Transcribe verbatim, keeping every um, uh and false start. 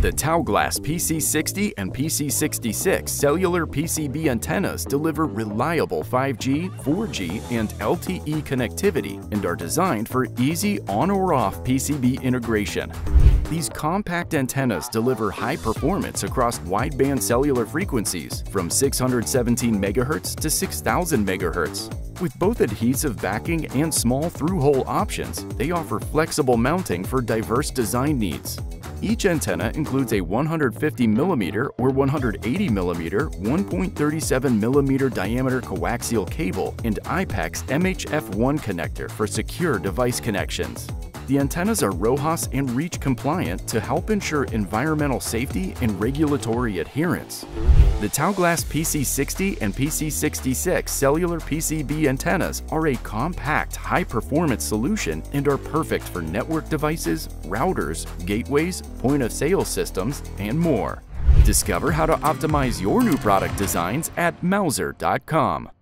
The Taoglas P C sixty and P C sixty-six Cellular P C B antennas deliver reliable five G, four G, and L T E connectivity and are designed for easy on or off P C B integration. These compact antennas deliver high performance across wideband cellular frequencies from six hundred seventeen megahertz to six thousand megahertz. With both adhesive backing and small through-hole options, they offer flexible mounting for diverse design needs. Each antenna includes a one hundred fifty millimeter or one hundred eighty millimeter one point three seven millimeter diameter coaxial cable and I PEX M H F one connector for secure device connections. The antennas are RoHS and REACH compliant to help ensure environmental safety and regulatory adherence. The Taoglas P C sixty and P C sixty-six Cellular P C B antennas are a compact, high-performance solution and are perfect for network devices, routers, gateways, point-of-sale systems, and more. Discover how to optimize your new product designs at Mouser dot com.